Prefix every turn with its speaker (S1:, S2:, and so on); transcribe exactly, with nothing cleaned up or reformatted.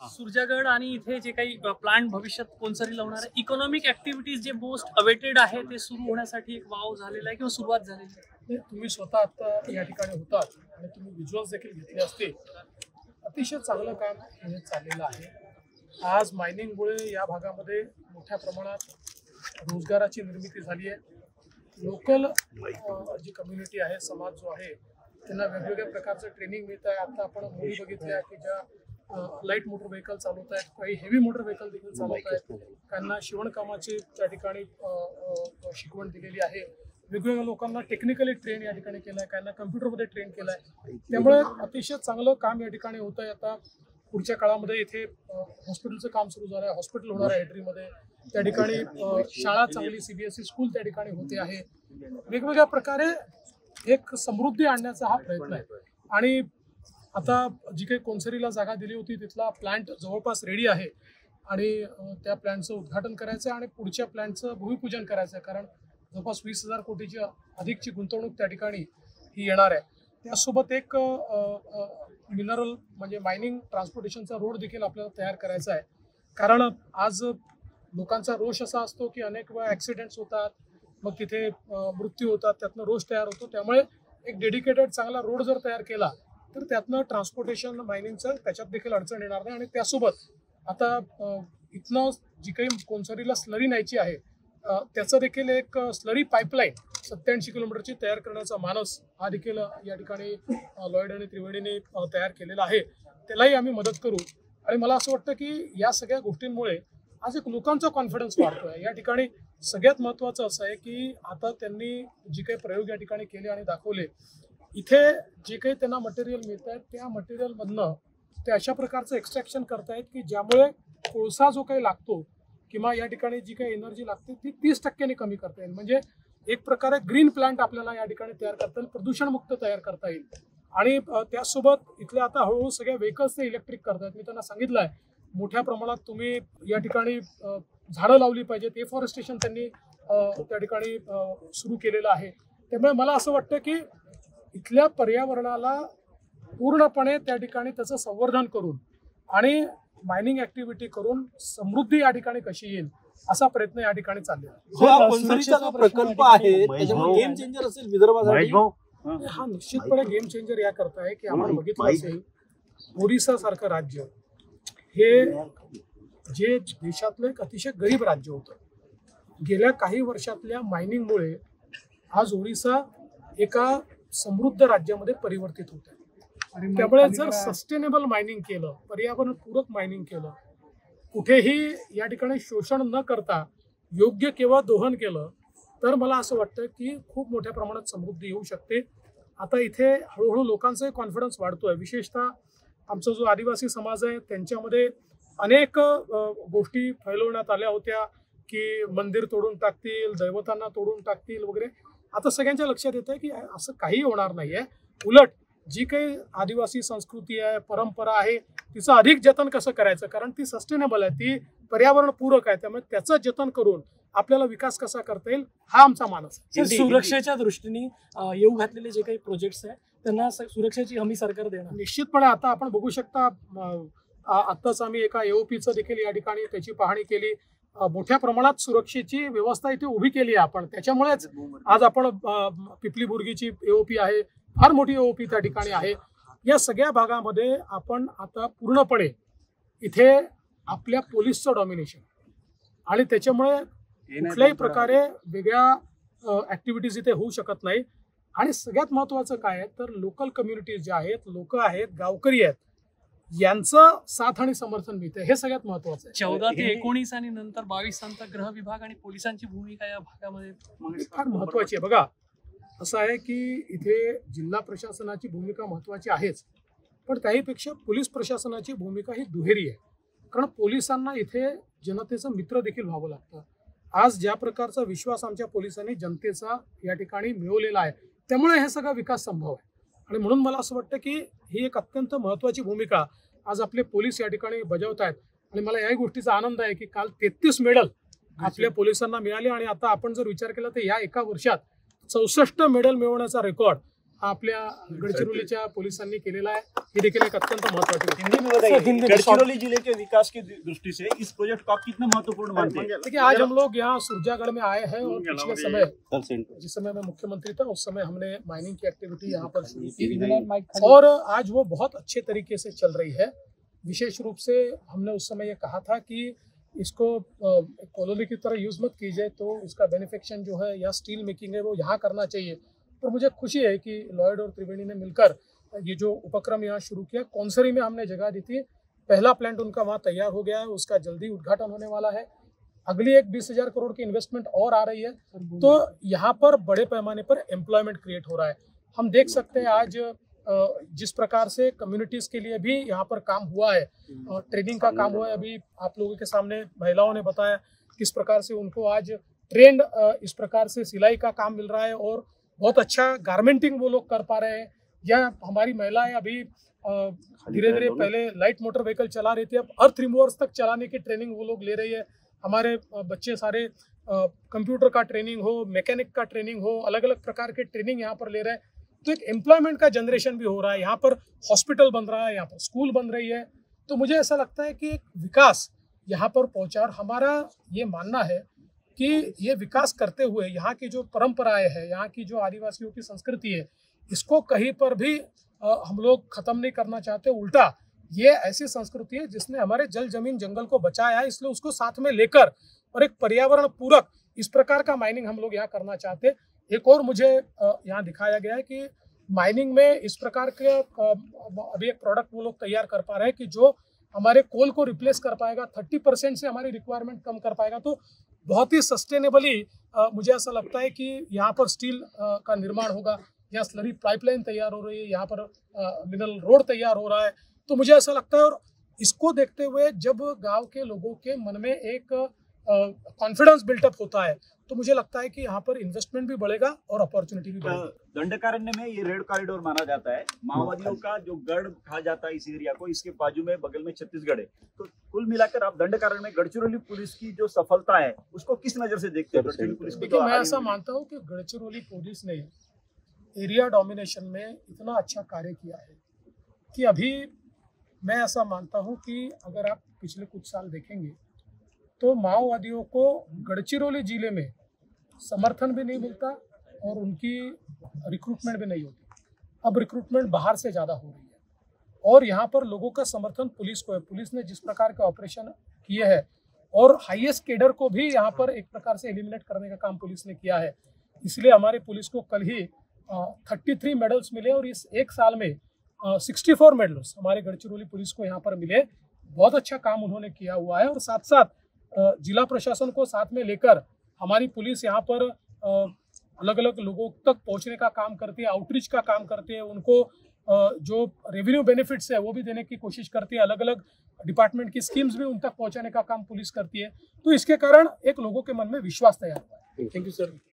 S1: सुरजागड आणि इथे जे काही प्लांट भविष्यात कोणसरी लावणार आहे, इकॉनॉमिक ऍक्टिव्हिटीज जे मोस्ट अवेटेड आहे ते सुरू होण्यासाठी एक वाव झालेला आहे किंवा सुरुवात झालेली आहे.
S2: तुम्ही स्वतः आता या ठिकाणी होतात आणि तुम्ही व्हिज्युअल्स देखील घेतले असते. अतिशय चांगलं काम हे चाललेलं आहे. आज मायनिंगमुळे या भागामध्ये मोठ्या प्रमाणात रोजगाराची निर्मिती झाली आहे. लोकल जी कम्युनिटी आहे, समाज जो आहे, त्यांना वेगवेगळ्या प्रकारचं ट्रेनिंग मिळत आहे. आता आपण मुली बघितल्या की ज्या लाईट मोटर व्हेकल चालवत आहेत, काही हेवी मोटर व्हेकल देखील चालवत आहेत. त्यांना शिवणकामाची त्या ठिकाणी शिकवण दिलेली आहे. वेगवेगळ्या लोकांना टेक्निकली ट्रेन या ठिकाणी केलं आहे, काहींना कम्प्युटरमध्ये ट्रेन केलं आहे. त्यामुळे अतिशय चांगलं काम या ठिकाणी होत आहे. आता पुढच्या काळामध्ये इथे हॉस्पिटलचं काम सुरू झालं आहे. हॉस्पिटल होणार आहे हेड्रीमध्ये. त्या ठिकाणी शाळा चांगली सीबीएसई स्कूल त्या ठिकाणी होते आहे. वेगवेगळ्या प्रकारे एक समृद्धी आणण्याचा हा प्रयत्न आहे. आणि आता जी काही कोणसरीला जागा दिली होती तिथला प्लांट जवळपास रेडी आहे आणि त्या प्लांटचं उद्घाटन करायचं आहे आणि पुढच्या प्लांटचं भूमिपूजन करायचं आहे. कारण जवळपास वीस हजार कोटीची अधिकची गुंतवणूक त्या ठिकाणी ही येणार आहे. त्यासोबत एक मिनरल म्हणजे मायनिंग ट्रान्सपोर्टेशनचा रोड देखील आपल्याला तयार करायचा आहे. कारण आज लोकांचा रोष असा असतो की अनेक वेळा ॲक्सिडेंट्स होतात, मग तिथे मृत्यू होतात, त्यातनं रोष तयार होतो. त्यामुळे एक डेडिकेटेड चांगला रोड जर तयार केला तर त्यातनं ट्रान्सपोर्टेशन मायनिंगचं त्याच्यात देखील अडचण येणार नाही. आणि त्यासोबत आता इथनं जी काही कोणसरीला स्लरी न्यायची आहे त्याचं देखील एक स्लरी पाईपलाईन सत्याऐंशी किलोमीटरची तयार करण्याचा मानस हा देखील या ठिकाणी लॉयड आणि त्रिवेणीने तयार केलेला आहे. त्यालाही आम्ही मदत करू. आणि मला असं वाटतं की या सगळ्या गोष्टींमुळे आज एक लोकांचा कॉन्फिडन्स वाढतो आहे. या ठिकाणी सगळ्यात महत्त्वाचं असं आहे की आता त्यांनी जे काही प्रयोग या ठिकाणी केले आणि दाखवले, इथे जे काही त्यांना मटेरियल मिळत आहे त्या मटेरियलमधनं ते अशा प्रकारचं एक्स्ट्रॅक्शन करतायत की ज्यामुळे कोळसा जो काही लागतो किंवा या ठिकाणी जी काही एनर्जी लागते ती तीस टक्क्यांनी कमी करता येईल. म्हणजे एक प्रकारे ग्रीन प्लांट आपल्याला या ठिकाणी तयार करता येईल, प्रदूषणमुक्त तयार करता येईल. आणि त्याचसोबत इथले आता हळूहळू सगळ्या व्हेकल्स ते इलेक्ट्रिक करतायत. मी त्यांना सांगितलं आहे मोठ्या प्रमाणात तुम्ही या ठिकाणी झाडं लावली पाहिजेत. एफॉरेस्टेशन त्यांनी त्या ठिकाणी सुरू केलेलं आहे. त्यामुळे मला असं वाटतं की इथल्या पर्यावरणाला पूर्णपणे त्या ठिकाणी त्याचं संवर्धन करून आणि मायनिंग ऍक्टिव्हिटी करून समृद्धी या ठिकाणी कशी येईल असा प्रयत्न या ठिकाणी चाललेला
S3: जो प्रकल्प आहे त्याच्यामुळे गेम चेंजर असेल विदर्भासाठी.
S2: हा निश्चितपणे गेम चेंजर या करता आहे की आपण बघितलं असेल ओरिसा सारखं राज्य हे जे देशातलं एक अतिशय गरीब राज्य होतं. गेल्या काही वर्षातल्या मायनिंगमुळे आज ओरिसा एका समृद्ध राज्यामध्ये परिवर्तित होत आहे. त्यामुळे जर सस्टेनेबल मायनिंग केलं, पर्यावरणपूरक मायनिंग केलं, कुठेही या ठिकाणी शोषण न करता योग्य केव्हा दोहन केलं तर मला असं वाटतं की खूप मोठ्या प्रमाणात समृद्धी येऊ शकते. आता इथे हळूहळू लोकांचाही कॉन्फिडन्स वाढतोय. विशेषतः आमचा जो आदिवासी समाज आहे त्यांच्यामध्ये अनेक गोष्टी फैलवण्यात आल्या होत्या की मंदिर तोडून टाकतील, दैवतांना तोडून टाकतील वगैरे. आता सगळ्यांच्या लक्षात येतं की असं काही होणार नाहीये. उलट जी काही आदिवासी संस्कृती आहे, परंपरा आहे, तिचं अधिक जतन कसं करायचं, कारण ती सस्टेनेबल आहे, ती पर्यावरणपूरक आहे. त्यामुळे त्याचं जतन करून आपल्याला विकास कसा करता येईल हा आमचा मानस आहे.
S1: सुरक्षेच्या दृष्टीने येऊ घातलेले जे काही प्रोजेक्ट्स आहेत त्यांना सुरक्षेची हमी सरकार देणार.
S2: निश्चितपणे आता आपण बघू शकता आत्ताच आम्ही एका एओपीचं देखील या ठिकाणी त्याची पाहणी केली. मोठ्या प्रमाणात सुरक्षेची व्यवस्था इथे उभी केली आहे आपण. त्याच्यामुळेच आज आपण पिपली बुर्गीची एओपी आहे, फार मोठी एओपी त्या ठिकाणी आहे. या सगळ्या भागामध्ये आपण आता पूर्णपणे इथे आपल्या पोलीसचं डॉमिनेशन आणि त्याच्यामुळे कुठल्याही प्रकारे वेगळ्या ऍक्टिव्हिटीज इथे होऊ शकत नाही. आणि सगळ्यात महत्त्वाचं काय आहे तर लोकल कम्युनिटीज ज्या आहेत, लोक आहेत, गावकरी आहेत, यांचं साथ आणि समर्थन मिळतं, हे सगळ्यात महत्वाचं आहे.
S1: चौदा ते एकोणीस आणि नंतर बावीस नंतर गृह विभाग आणि पोलिसांची भूमिका या भागामध्ये
S2: फार महत्वाची आहे. बघा असं आहे की इथे जिल्हा प्रशासनाची भूमिका महत्वाची आहेच, पण त्याहीपेक्षा पोलीस प्रशासनाची भूमिका ही दुहेरी आहे. कारण पोलिसांना इथे जनतेचं मित्र देखील व्हावं लागतं. आज ज्या प्रकारचा विश्वास आमच्या पोलिसांनी जनतेचा या ठिकाणी मिळवलेला आहे त्यामुळे हे सगळा विकास संभव आहे. आणि म्हणून मला असं वाटतं की ही एक अत्यंत महत्त्वाची भूमिका आज आपले पोलीस या ठिकाणी बजावत आहेत. आणि मला याही गोष्टीचा आनंद आहे की काल तेहतीस मेडल आपल्या पोलिसांना मिळाले आणि आता आपण जर विचार केला तर या एका वर्षात चौसष्ट मेडल मिळवण्याचा रेकॉर्ड आपल्या गडचिरोलीच्या पोलिसांनी केलेला आहे, ही देखील एक अत्यंत महत्वाची गोष्ट है।
S3: हिंदी में बताइए, गढ़चिरौली जिले के विकास की दृष्टि से इस प्रोजेक्ट को आप कितना महत्वपूर्ण मानते हैं?
S2: देखिए, आज हम लोग यहाँ सुरजागढ़ में आए हैं और पिछले समय जिस समय मैं मुख्यमंत्री था उस समय हमने माइनिंग की एक्टिविटी यहाँ पर शुरू की और आज वो बहुत अच्छे तरीके से चल रही है। विशेष रूप से हमने उस समय ये कहा था कि इसको कॉलोनी की तरह यूज मत कीजिए, तो इसका बेनिफिक्शन जो है या स्टील मेकिंग है वो यहाँ करना चाहिए। और मुझे खुशी है कि लॉयड और त्रिवेणी ने मिलकर ये जो उपक्रम यहाँ शुरू किया। कौंसरी में हमने जगह दी थी, पहला प्लांट उनका वहाँ तैयार हो गया है, उसका जल्दी उद्घाटन होने वाला है। अगली एक बीस हजार करोड़ की इन्वेस्टमेंट और आ रही है, तो यहाँ पर बड़े पैमाने पर एम्प्लॉयमेंट क्रिएट हो रहा है। हम देख सकते हैं आज जिस प्रकार से कम्युनिटीज़ के लिए भी यहाँ पर काम हुआ है, ट्रेनिंग का काम हुआ है। अभी आप लोगों के सामने महिलाओं ने बताया किस प्रकार से उनको आज ट्रेंड इस प्रकार से सिलाई का काम मिल रहा है और बहुत अच्छा गारमेंटिंग वो लोग कर पा रहे हैं। या हमारी महिलाएं अभी धीरे धीरे पहले लाइट मोटर व्हीकल चला रही थी, अब अर्थ रिमूवर्स तक चलाने की ट्रेनिंग वो लोग ले रही है। हमारे बच्चे सारे कंप्यूटर का ट्रेनिंग हो, मैकेनिक का ट्रेनिंग हो, अलग अलग प्रकार के ट्रेनिंग यहाँ पर ले रहे हैं। तो एक एम्प्लॉयमेंट का जनरेशन भी हो रहा है, यहाँ पर हॉस्पिटल बन रहा है, यहाँ पर स्कूल बन रही है। तो मुझे ऐसा लगता है कि एक विकास यहाँ पर पहुँचा और हमारा ये मानना है कि ये विकास करते हुए यहाँ की जो परंपराएं हैं, यहाँ की जो आदिवासियों की संस्कृति है, इसको कहीं पर भी आ, हम लोग खत्म नहीं करना चाहते। उल्टा ये ऐसी संस्कृति है जिसने हमारे जल जमीन जंगल को बचाया है, इसलिए उसको साथ में लेकर और एक पर्यावरण पूरक इस प्रकार का माइनिंग हम लोग यहाँ करना चाहते हैं। एक और मुझे यहाँ दिखाया गया है कि माइनिंग में इस प्रकार के अभी एक प्रोडक्ट वो लोग तैयार कर पा रहे हैं कि जो हमारे कोल को रिप्लेस कर पाएगा, थर्टी परसेंट से हमारी रिक्वायरमेंट कम कर पाएगा। तो बहुत ही सस्टेनेबली मुझे ऐसा लगता है कि यहाँ पर स्टील का निर्माण होगा, यहाँ स्लरी पाइपलाइन तैयार हो रही है, यहाँ पर मिनरल रोड तैयार हो रहा है। तो मुझे ऐसा लगता है और इसको देखते हुए जब गांव के लोगों के मन में एक कॉन्फिडेंस बिल्टअप होता है तो मुझे लगता है कि यहाँ पर इन्वेस्टमेंट भी बढ़ेगा और अपॉर्चुनिटी भी बढ़ेगी।
S3: दंडकारण्य में ये रेड कॉरिडोर माना जाता है, माओवादियों का जो गढ़ कहा जाता है इस एरिया को, इसके बाजू में बगल में छत्तीसगढ़ है। तो कुल मिलाकर आप दंडकारण्य में गढ़चिरौली पुलिस की जो सफलता है उसको किस नजर से देखते हैं? गढ़चिरौली पुलिस को
S2: मैं ऐसा मानता हूँ कि गढ़चिरौली पुलिस ने एरिया डोमिनेशन में इतना अच्छा कार्य किया है कि अभी मैं ऐसा मानता हूँ कि अगर आप पिछले कुछ साल देखेंगे तो माओवादियों को गढ़चिरौली जिले में समर्थन भी नहीं मिलता और उनकी रिक्रूटमेंट भी नहीं होती। अब रिक्रूटमेंट बाहर से ज़्यादा हो रही है और यहाँ पर लोगों का समर्थन पुलिस को है। पुलिस ने जिस प्रकार के ऑपरेशन किए हैं और हाईएस्ट कैडर को भी यहाँ पर एक प्रकार से एलिमिनेट करने का काम पुलिस ने किया है, इसलिए हमारे पुलिस को कल ही थर्टी थ्री मेडल्स मिले और इस एक साल में सिक्सटी फोर मेडल्स हमारे गढ़चिरौली पुलिस को यहाँ पर मिले। बहुत अच्छा काम उन्होंने किया हुआ है और साथ साथ जिला प्रशासन को साथ में लेकर हमारी पुलिस यहाँ पर अलग अलग लोगों तक पहुँचने का काम करती है, आउटरीच का काम करती है, उनको जो रेवेन्यू बेनिफिट्स है वो भी देने की कोशिश करती है, अलग अलग डिपार्टमेंट की स्कीम्स भी उन तक पहुँचाने का काम पुलिस करती है। तो इसके कारण एक लोगों के मन में विश्वास तैयार हुआ है।
S3: Thank you sir.